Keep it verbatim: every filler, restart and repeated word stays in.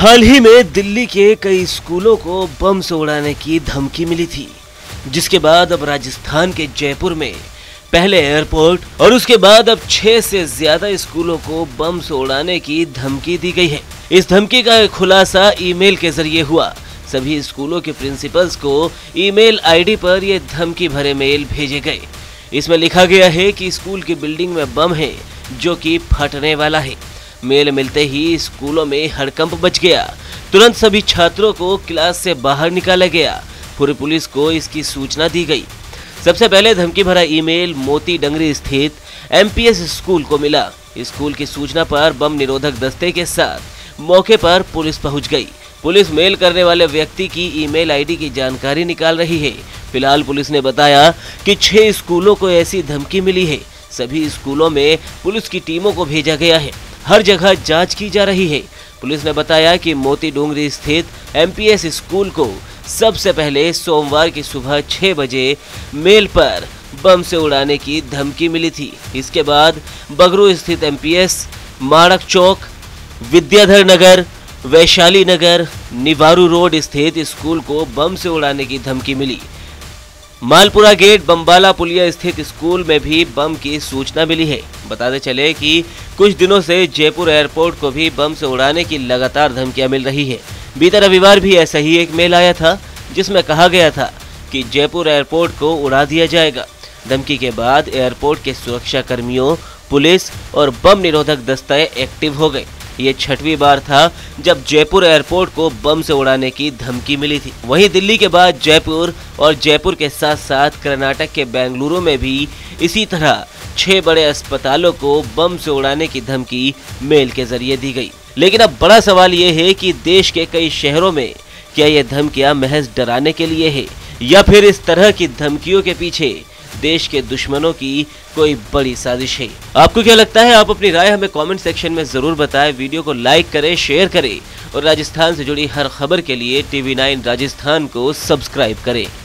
हाल ही में दिल्ली के कई स्कूलों को बम से उड़ाने की धमकी मिली थी, जिसके बाद अब राजस्थान के जयपुर में पहले एयरपोर्ट और उसके बाद अब छह से ज्यादा स्कूलों को बम से उड़ाने की धमकी दी गई है। इस धमकी का खुलासा ईमेल के जरिए हुआ। सभी स्कूलों के प्रिंसिपल्स को ईमेल आईडी पर ये धमकी भरे मेल भेजे गए। इसमें लिखा गया है कि स्कूल की बिल्डिंग में बम है जो कि फटने वाला है। मेल मिलते ही स्कूलों में हड़कंप मच गया। तुरंत सभी छात्रों को क्लास से बाहर निकाला गया। पूरी पुलिस को इसकी सूचना दी गई। सबसे पहले धमकी भरा ईमेल मोती डंगरी स्थित एमपीएस स्कूल को मिला। स्कूल की सूचना पर बम निरोधक दस्ते के साथ मौके पर पुलिस पहुंच गई। पुलिस मेल करने वाले व्यक्ति की ईमेल आईडी की जानकारी निकाल रही है। फिलहाल पुलिस ने बताया कि छह स्कूलों को ऐसी धमकी मिली है। सभी स्कूलों में पुलिस की टीमों को भेजा गया है। हर जगह जांच की जा रही है। पुलिस ने बताया कि मोती डोंगरी स्थित एमपीएस स्कूल को सबसे पहले सोमवार की सुबह छह बजे मेल पर बम से उड़ाने की धमकी मिली थी। इसके बाद बगरू स्थित एमपीएस, माणक चौक, विद्याधर नगर, वैशाली नगर, निवारू रोड स्थित स्कूल को बम से उड़ाने की धमकी मिली। मालपुरा गेट, बम्बाला पुलिया स्थित स्कूल में भी बम की सूचना मिली है। बताते चले कि कुछ दिनों से जयपुर एयरपोर्ट को भी बम से उड़ाने की लगातार धमकियां मिल रही है। बीते रविवार भी ऐसा ही एक मेल आया था जिसमें कहा गया था कि जयपुर एयरपोर्ट को उड़ा दिया जाएगा। धमकी के बाद एयरपोर्ट के सुरक्षा कर्मियों, पुलिस और बम निरोधक दस्ते एक्टिव हो गए। ये छठवीं बार था जब जयपुर एयरपोर्ट को बम से उड़ाने की धमकी मिली थी। वहीं दिल्ली के बाद जयपुर और जयपुर के साथ साथ कर्नाटक के बेंगलुरु में भी इसी तरह छह बड़े अस्पतालों को बम से उड़ाने की धमकी मेल के जरिए दी गई। लेकिन अब बड़ा सवाल ये है कि देश के कई शहरों में क्या ये धमकियां महज डराने के लिए है या फिर इस तरह की धमकियों के पीछे देश के दुश्मनों की कोई बड़ी साजिश है। आपको क्या लगता है? आप अपनी राय हमें कमेंट सेक्शन में जरूर बताएं। वीडियो को लाइक करें, शेयर करें और राजस्थान से जुड़ी हर खबर के लिए टीवी नाइन राजस्थान को सब्सक्राइब करें।